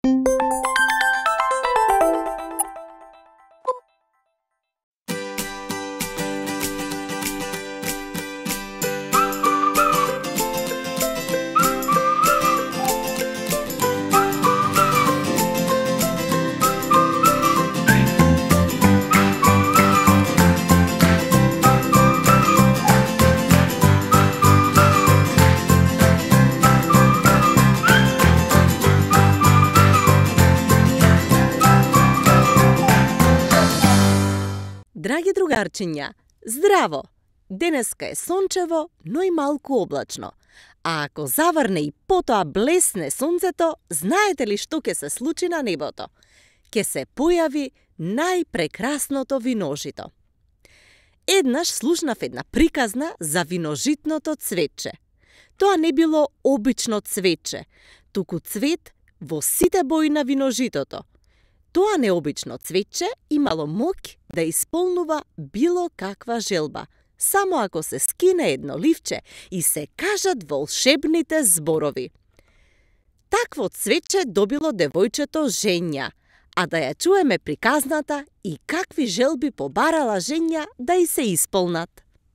Драги другарчиња, здраво! Денеска е сончево, но и малку облачно. А ако заврне и потоа блесне сонцето, знаете ли што ќе се случи на небото? Ќе се појави најпрекрасното виножито. Еднаш слушнав една приказна за виножитното цвече. Тоа не било обично цвече, туку цвет во сите бои на виножитото. Тоа необично цвече имало моќ да исполнува било каква желба, само ако се скине едно ливче и се кажат волшебните зборови. Такво цвече добило девојчето Женја, а да ја чуеме приказната и какви желби побарала Женја да и се исполнат.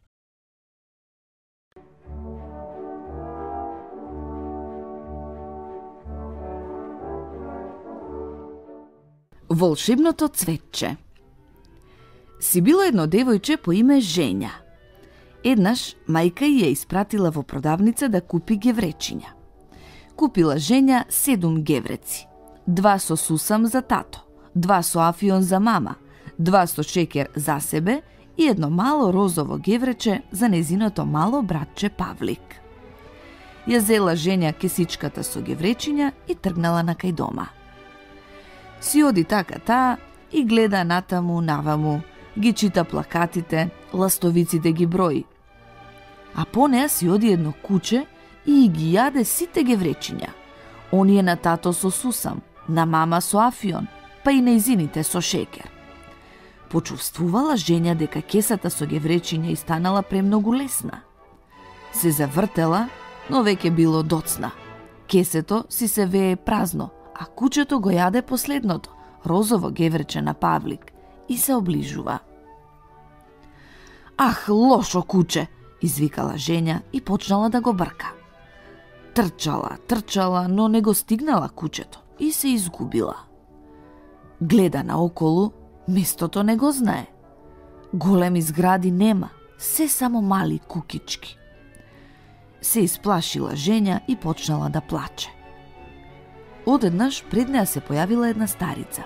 Волшебното цветче. Си било едно девојче по име Женја. Еднаш мајка ја испратила во продавница да купи гевречиња. Купила Женја 7 гевреци. 2 со сусам за тато, 2 со афион за мама, 2 со шекер за себе и едно мало розово геврече за незиното мало братче Павлик. Ја зела Женја кесичката со гевречиња и тргнала на кај дома. Си оди така таа и гледа натаму наваму, ги чита плакатите, ластовиците ги брои. А по неа си оди едно куче и ги јаде сите гевречиња. Оние на тато со сусам, на мама со афион, па и нејзините со шекер. Почувствувала Женја дека кесата со гевречиња и станала премногу лесна. Се завртела, но веќе било доцна. Кесето си се вее празно, а кучето го јаде последното, розово геврече на Павлик, и се оближува. Ах, лошо куче, извикала Женја и почнала да го брка. Трчала, но не го стигнала кучето и се изгубила. Гледа наоколу, местото не го знае. Големи згради нема, се само мали кукички. Се исплашила Женја и почнала да плаче. Одеднаш пред неа се појавила една старица.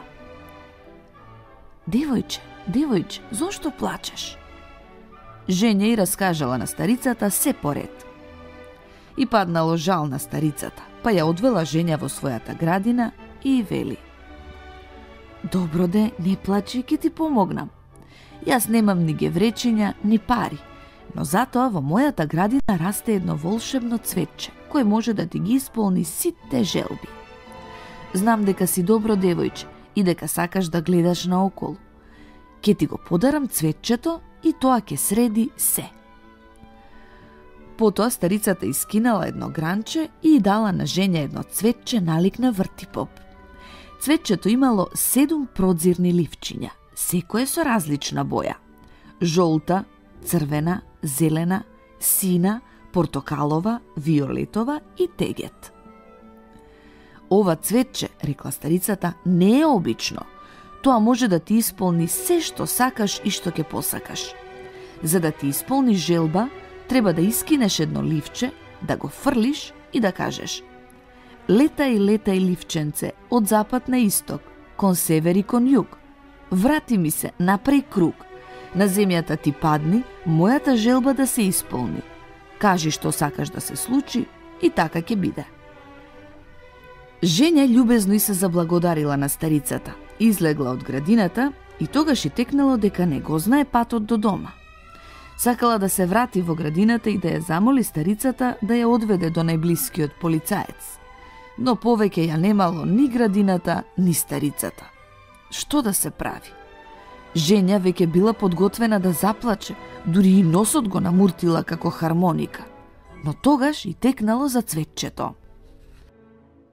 Девојче, зошто плачеш? Женја и раскажала на старицата се поред. И паднало жал на старицата, па ја одвела Женја во својата градина и вели: Добро де, не плачи, ќе ти помогнам. Јас немам ни гевречиња, ни пари, но затоа во мојата градина расте едно волшебно цветче, кој може да ти ги исполни сите желби. Знам дека си добро девојче и дека сакаш да гледаш наоколу. Ке ти го подарам цветчето и тоа ќе среди се. Потоа старицата искинала едно гранче и дала на Женја едно цветче налик на вртипоп. Цветчето имало 7 продзирни ливчиња, секое со различна боја: жолта, црвена, зелена, сина, портокалова, виолетова и тегет. Ова цветче, рекла старицата, не е обично. Тоа може да ти исполни се што сакаш и што ќе посакаш. За да ти исполни желба, треба да искинеш едно ливче, да го фрлиш и да кажеш: летај ливченце од запад на исток, кон север и кон југ. Врати ми се, направи круг. На земјата ти падни, мојата желба да се исполни. Кажи што сакаш да се случи и така ќе биде. Женја љубезно и се заблагодарила на старицата, излегла од градината и тогаш и текнало дека не го знае патот до дома. Сакала да се врати во градината и да ја замоли старицата да ја одведе до најблискиот полицаец. Но повеќе ја немало ни градината, ни старицата. Што да се прави? Женја веќе била подготвена да заплаче, дури и носот го намуртила како хармоника. Но тогаш и текнало за цветчето.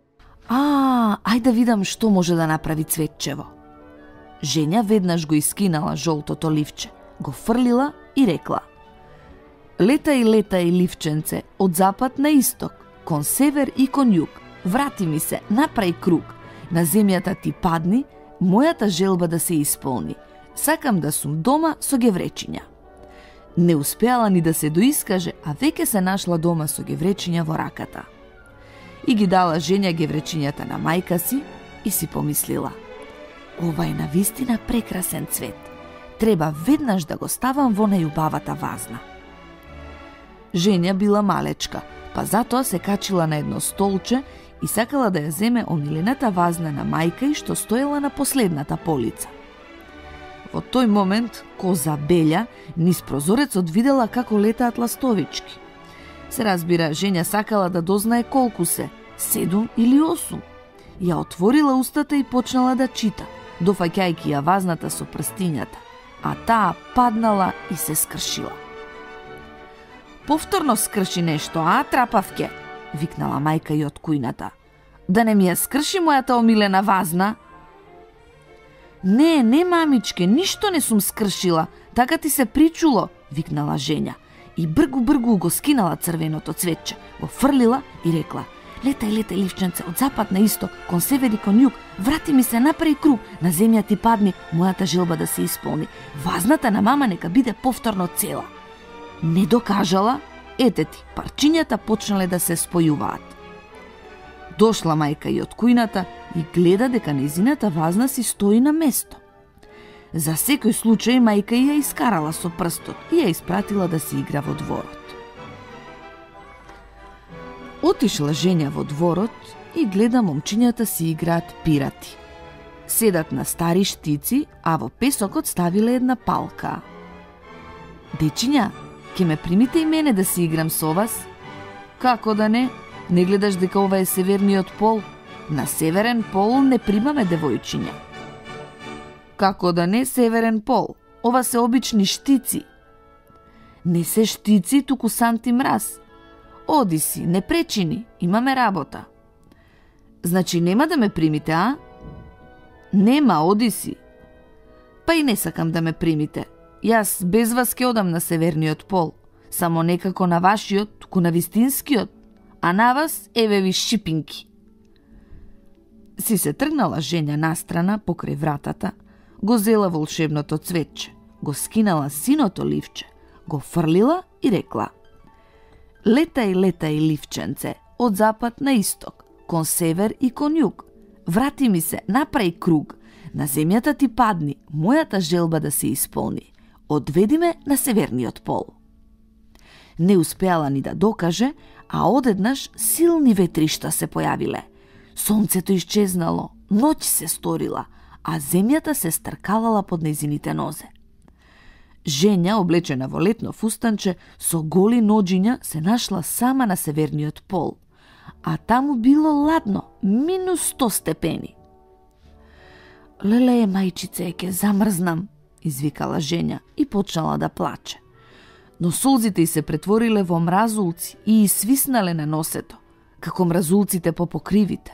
Ајде да видам што може да направи Цветчево. Женја веднаш го искинала жолтото ливче, го фрлила и рекла: летај, ливченце, од запад на исток, кон север и кон југ, врати ми се, направи круг, на земјата ти падни, мојата желба да се исполни. Сакам да сум дома со гевречиња. Не успеала ни да се доискаже, а веќе се нашла дома со гевречиња во раката. И ги дала Женја гевречињата на мајка си и си помислила: ова е навистина прекрасен цвет. Треба веднаш да го ставам во најубавата вазна. Женја била малечка, па затоа се качила на едно столче и сакала да ја земе омилената вазна на мајка и што стоела на последната полица. Во тој момент коза Белја низ прозорецот видела како летаат ластовички. Се разбира, Женја сакала да дознае колку се, 7 или 8. Ја отворила устата и почнала да чита, дофаќајќи ја вазната со прстињата, а таа паднала и се скршила. Повторно скрши нешто, трапавке, викнала мајка и од кујната. Да не ми ја скрши мојата омилена вазна? Не, мамичке, ништо не сум скршила, така ти се причуло, викнала Женја и бргу го скинала црвеното цветче, го фрлила и рекла: летај, ливченце, од запад на исток, кон север и кон југ, врати ми се, направи круг, на земја ти падни, мојата желба да се исполни. Вазната на мама нека биде повторно цела. Не докажала, ете ти, парчињата почнале да се спојуваат. Дошла мајка и од кујната и гледа дека нејзината вазна си стои на место. За секој случај мајка ја искарала со прстот и ја испратила да се игра во дворот. Отишла Женја во дворот и гледа момчињата си играат пирати. Седат на стари штици, а во песокот ставиле една палка. Дечиња, ке ме примите и мене да си играм со вас? Како да не? Не гледаш дека ова е северниот пол? На северен пол не примаме девојчиња. Како да не северен пол? Ова се обични штици. Не се штици, туку санти мраз. Оди си, не пречини, имаме работа. Значи нема да ме примите, а? Нема, оди си. Па и не сакам да ме примите. Јас без вас ке одам на северниот пол. Само некако на вашиот, туку на вистинскиот. А на вас, еве ви шипинки. Си се тргнала Женја настрана покрај вратата, го зела волшебното цветче, го скинала синото ливче, го фрлила и рекла: летај, ливченце, од запад на исток, кон север и кон југ. Врати ми се, направи круг, на земјата ти падни, мојата желба да се исполни. Одведи ме на северниот пол. Не успеала ни да докаже, а одеднаш силни ветришта се појавиле. Сонцето исчезнало, ноќ се сторила, а земјата се стркалала под нејзините нозе. Женја, облечена во летно фустанче, со голи ноџиња се нашла сама на северниот пол, а таму било ладно, минус 100 степени. Леле, мајчице, ке замрзнам, извикала Женја и почнала да плаче. Но солзите й се претвориле во мразулци и свиснале на носето, како мразулците по покривите.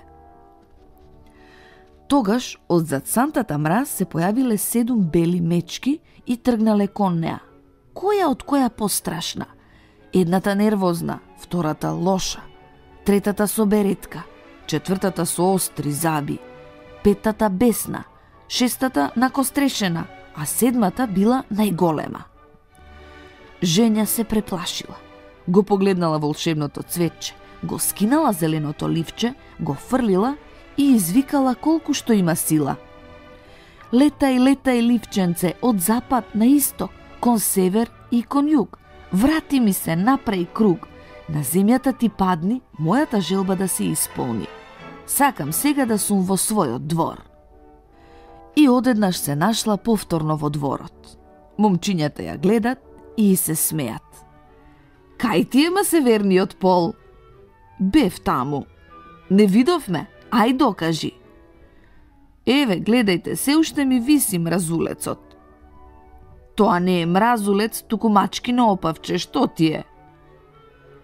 Тогаш од зад сантата мраз се појавиле 7 бели мечки и тргнале кон неа. Која од која пострашна? Едната нервозна, втората лоша, третата со беретка, четвртата со остри заби, петтата бесна, шестата накострешена, а седмата била најголема. Женја се преплашила. Го погледнала волшебното цветче, го скинала зеленото ливче, го фрлила и извикала колку што има сила. Летај, ливченце, од запад на исток, кон север и кон југ. Врати ми се, направи круг. На земјата ти падни, мојата желба да се исполни. Сакам сега да сум во својот двор. И одеднаш се нашла повторно во дворот. Момчињата ја гледат и се смеат. Кај ти ема северниот пол? Бев таму. Не видовме? Ај докажи. Еве, гледајте, се уште ми виси мразулецот. Тоа не е мразулец, туку мачкино опавче, што ти е?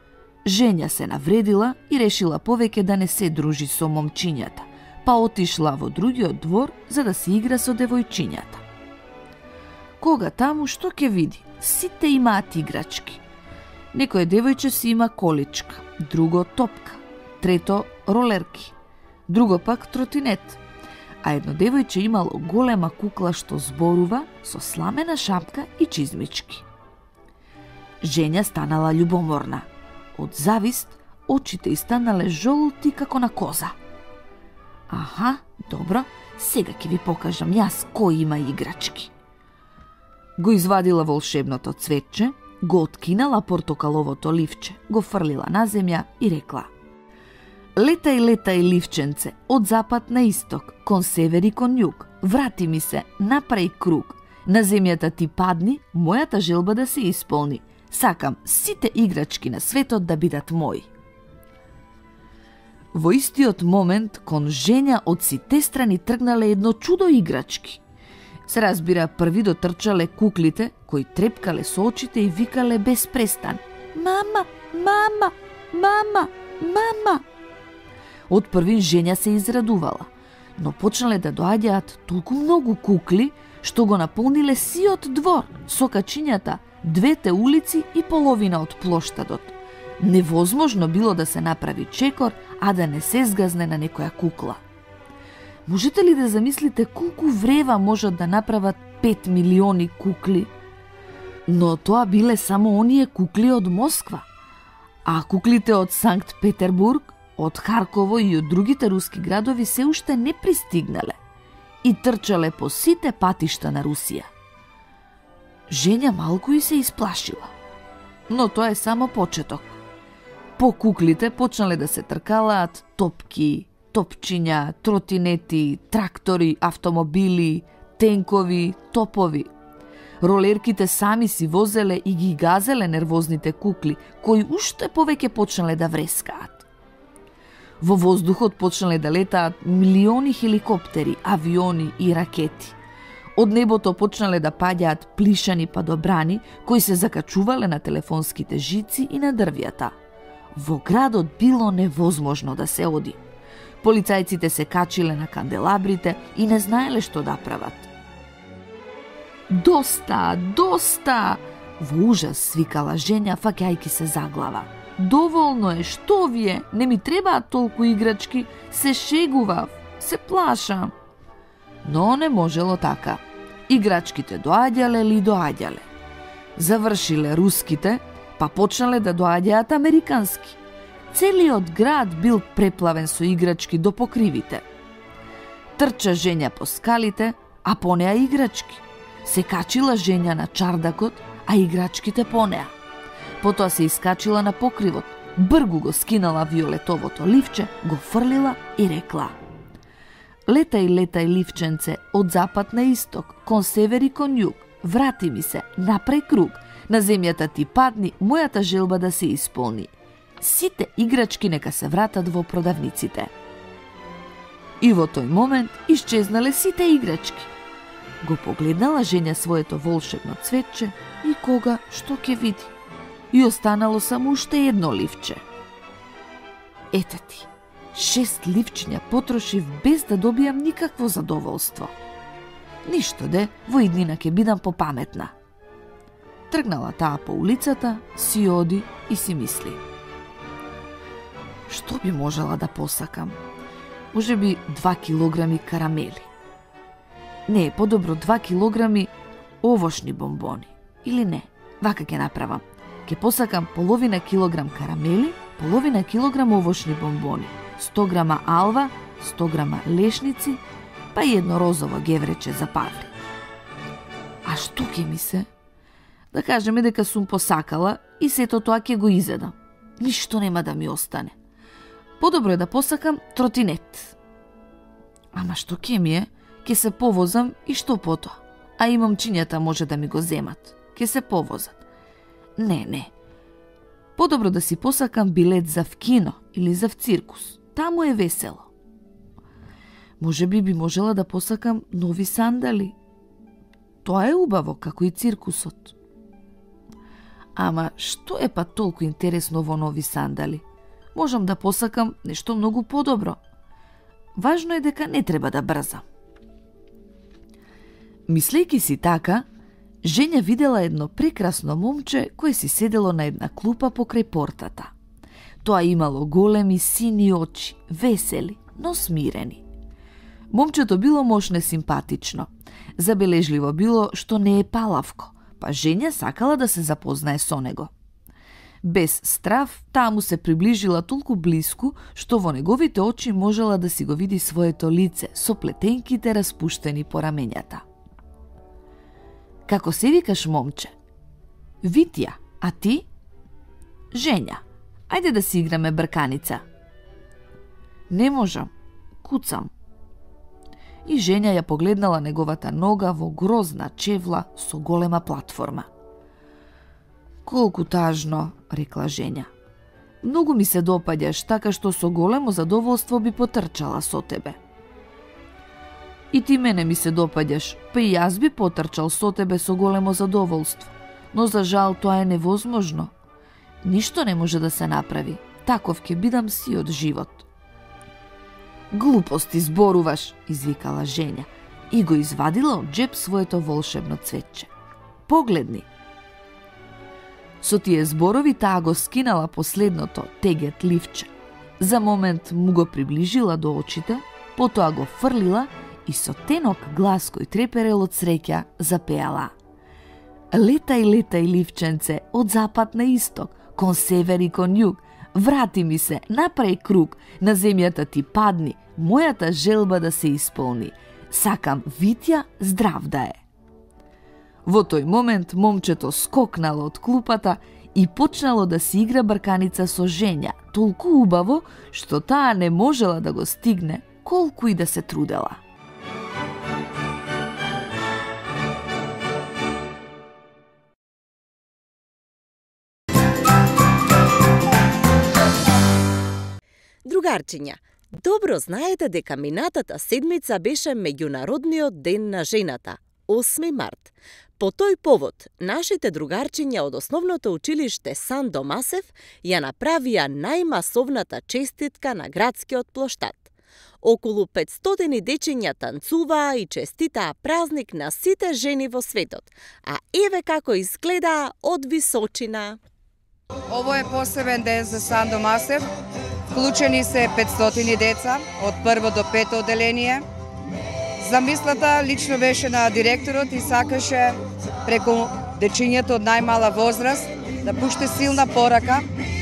Женја се навредила и решила повеќе да не се дружи со момчињата, па отишла во другиот двор за да се игра со девојчињата. Кога таму што ќе види? Сите имаат играчки. Некој девојче си има количка, друго топка, трето ролерки, друго пак тротинет, а едно девојче имало голема кукла што зборува со сламена шапка и чизмички. Женја станала љубоморна. Од завист очите ѝ станале жолти како на коза. Аха, добро, сега ќе ви покажам јас кој има играчки. Го извадила волшебното цветче, го откинала портокаловото ливче, го фрлила на земја и рекла: Летај, летај, ливченце, од запад на исток, кон север и кон југ, врати ми се, направи круг, на земјата ти падни, мојата желба да се исполни. Сакам сите играчки на светот да бидат мои. Во истиот момент кон Женја од сите страни тргнале едно чудо играчки. Се разбира, први дотрчале куклите, кои трепкале со очите и викале без престан: Мама, мама, мама, мама. Од првин Женја се израдувала, но почнале да доаѓаат толку многу кукли, што го наполниле сиот двор, сокачињата, двете улици и половина од плоштадот. Невозможно било да се направи чекор, а да не се згазне на некоја кукла. Можете ли да замислите колку врева можат да направат 5 милиони кукли? Но тоа биле само оние кукли од Москва, а куклите од Санкт Петербург, од Харково и од другите руски градови се уште не пристигнале и трчале по сите патишта на Русија. Женја малку и се исплашила. Но тоа е само почеток. По куклите почнале да се тркалаат топки, топчиња, тротинети, трактори, автомобили, тенкови, топови. Ролерките сами си возеле и ги газеле нервозните кукли, кои уште повеќе почнале да врескаат. Во воздухот почнале да летаат милиони хеликоптери, авиони и ракети. Од небото почнале да паѓаат плишани падобрани, кои се закачувале на телефонските жици и на дрвјата. Во градот било невозможно да се оди. Полицајците се качиле на канделабрите и не знаеле што да прават. Доста, доста! Во ужас свикала Женја, фаќајки се за глава. Доволно е, што ви е? Не ми требаат толку играчки, се шегував, се плашам. Но не можело така. Играчките доаѓале ли доаѓале. Завршиле руските, па почнале да доаѓаат американски. Целиот град бил преплавен со играчки до покривите. Трча Женја по скалите, а по неа играчки. Се качила Женја на чардакот, а играчките по неа. Потоа се искачила на покривот, бргу го скинала виолетовото ливче, го фрлила и рекла: Летај, летај, ливченце, од запад на исток, кон север и кон југ, врати ми се, направи круг, на земјата ти падни, мојата желба да се исполни. Сите играчки нека се вратат во продавниците. И во тој момент исчезнале сите играчки. Го погледнала Женја своето волшебно цветче и кога што ќе види. И останало само уште едно ливче. Ете ти, 6 ливчиња потрошив без да добијам никакво задоволство. Ништо де, во иднина ќе бидам попаметна. Тргнала таа по улицата, си оди и си мисли: што би можела да посакам? Може би 2 килограми карамели. Не, подобро 2 килограми овошни бомбони. Или не, вака ќе направам. Ќе посакам половина килограм карамели, половина килограм овошни бомбони, 100 грама алва, 100 грама лешници, па и едно розово геврече за Павли. А што ќе ми се? Да кажеме дека сум посакала и сето тоа ќе го изедам. Ништо нема да ми остане. Подобро е да посакам тротинет. Ама што ќе ми е? Ќе се повозам и што потоа? А и момчињата може да ми го земат. Ќе се повозат. Не. Подобро да си посакам билет за в кино или за в циркус. Таму е весело. Може би можела да посакам нови сандали. Тоа е убаво, како и циркусот. Ама што е па толку интересно во нови сандали? Можам да посакам нешто многу подобро. Важно е дека не треба да брзам. Мислејќи си така, Женја видела едно прекрасно момче кое си седело на една клупа покрај портата. Тоа имало големи сини очи, весели, но смирени. Момчето било мошне симпатично. Забележливо било што не е палавко, па Женја сакала да се запознае со него. Без страв, таа му се приближила толку блиску, што во неговите очи можела да си го види своето лице со плетенките распуштени по рамењата. Како се викаш, момче? Витја, а ти? Женја, ајде да си играме брканица. Не можам, куцам. И Женја ја погледнала неговата нога во грозна чевла со голема платформа. Колку тажно, рекла Женја. Многу ми се допаѓаш, така што со големо задоволство би потрчала со тебе. И ти мене ми се допаѓаш, па и јас би потрчал со тебе со големо задоволство, но за жал тоа е невозможно. Ништо не може да се направи, таков ќе бидам си од живот. Глупости зборуваш, извикала Женја и го извадила од джеб своето волшебно цветче. Погледни. Со тие зборови таа го скинала последното тегет ливче. За момент му го приближила до очите, потоа го фрлила и со тенок глас кој треперел од среќа запеала. Летај, летај, ливченце, од запад на исток, кон север и кон југ, врати ми се, направи круг, на земјата ти падни, мојата желба да се исполни. Сакам Витја здрав да е. Во тој момент момчето скокнало од клупата и почнало да си игра брканица со Женја, толку убаво што таа не можела да го стигне, колку и да се трудела. Другарчиња, добро знаете дека минатата седмица беше Меѓународниот ден на жената, 8 март. По тој повод, нашите другарчиња од основното училиште Сандо Масев ја направија најмасовната честитка на градскиот плоштад. Околу 500 дечиња танцуваа и честитаа празник на сите жени во светот, а еве како изгледаа од височина. Ово е посебен ден за Сандо Масев. Вклучени се 500 деца од прво до пето одделение. Замислата лично беше на директорот и сакаше преку дечињето од најмала возраст да пушти силна порака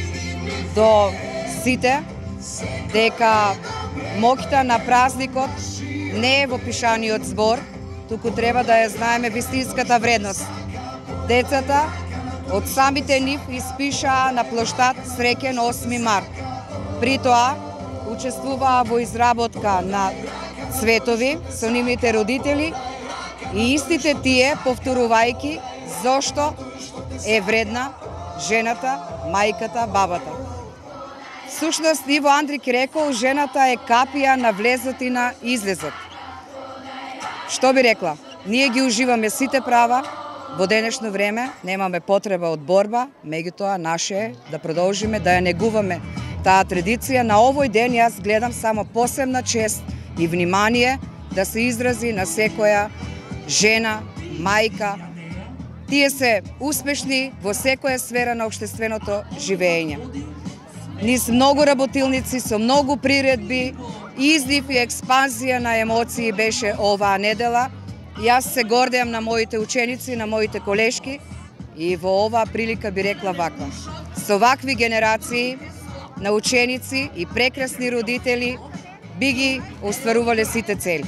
до сите дека моќта на празникот не е во пишаниот збор, туку треба да ја знаеме вистинската вредност. Децата од самите нив испишаа на плоштад среќен 8 март. При тоа, учествуваа во изработка на цветови со нивните родители и истите тие повторувајќи зошто е вредна жената, мајката, бабата. Всушност, Иво Андрик рекол, жената е капија на влезот и на излезот. Што би рекла? Ние ги уживаме сите права, во денешно време немаме потреба од борба, меѓутоа наше е да продолжиме да ја негуваме таа традиција. На овој ден јас гледам само посебна чест и внимание да се изрази на секоја жена, мајка. Тие се успешни во секоја сфера на општественото живење. Низ многу работилници со многу приредби, излив и експанзија на емоции беше оваа недела. Јас се гордеам на моите ученици, на моите колешки и во оваа прилика би рекла ваква. Со вакви генерации на ученици и прекрасни родители би ги остварувале сите цели.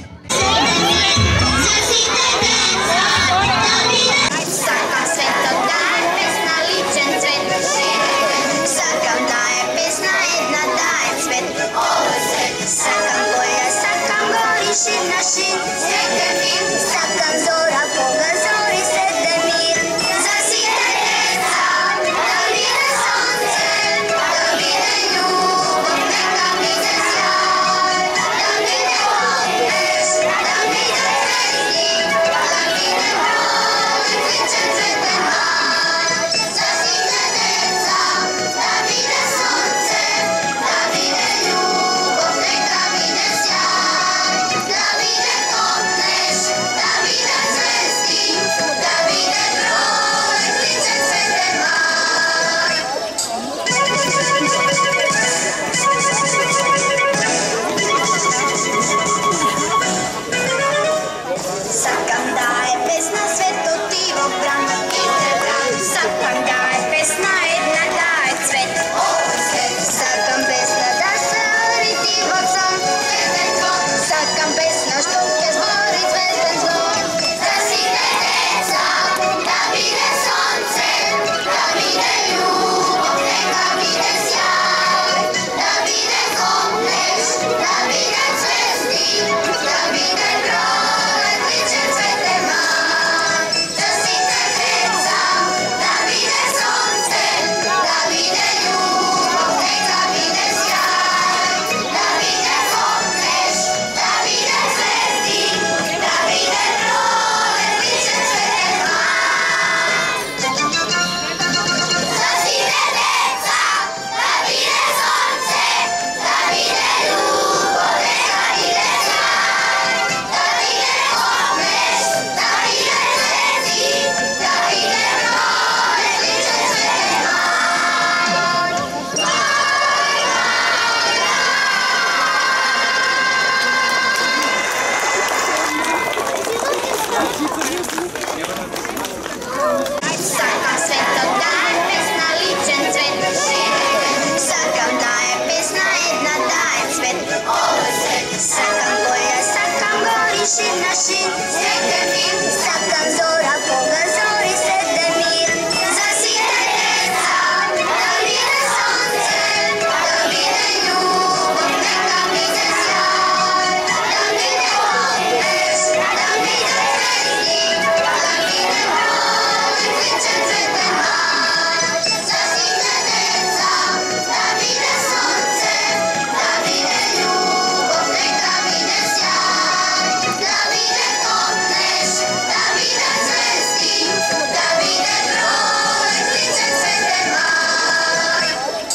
наши, светле мир, сакам зора, Бога зори, светле мир. За сите деца, да биде сонце, да биде љубов, нека биде сјај, да биде огнеш, да биде песни, да биде пролет, вечен светле мај. За сите деца, да биде сонце, да биде љубов, нека биде сјај, да биде огнеш, да биде звезди, да биде пролет, вечен светле мај.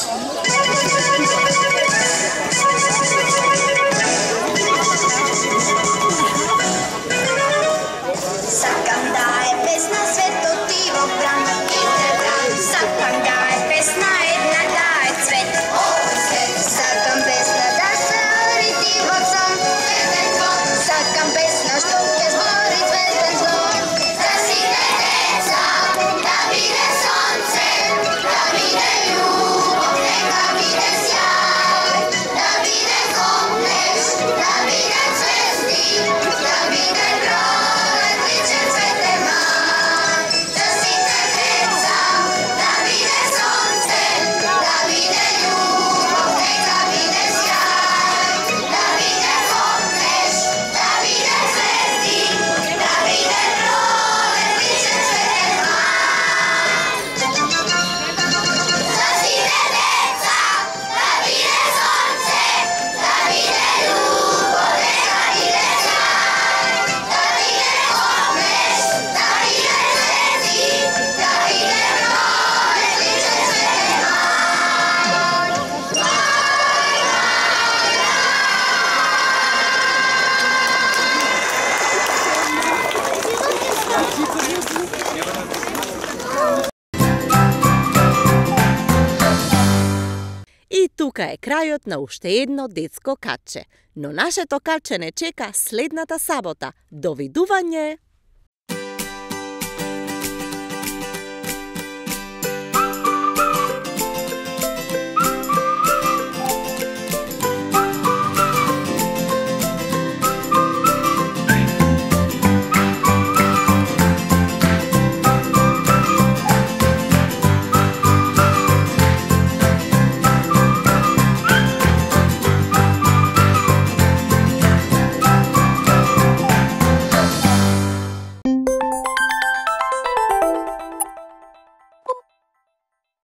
Сакам да е песна светот ти во бран, и те бран. Сакам да е песна една, да е цвет, овој свет. Сакам песна да се ори ти во сон, светен звон. Сакам песна што ќе збори светен звон. За сите деца, да биде сонце, да биде љубов, нека биде сјај, да биде огнеш, да биде звезди, да биде пролет, вечен светле мај. За сите деца, да биде сонце, да биде љубов, нека биде сјај, да биде огнеш, да биде звезди, да биде пролет, вечен светле мај. За сите деца, да биде сонце, да биде љубов, нека биде сјај, да биде огнеш, да биде звезди, да биде пролет, вечен светле И тука е крајот на уште едно детско катче. Но нашето катче не чека следната сабота. Довидување!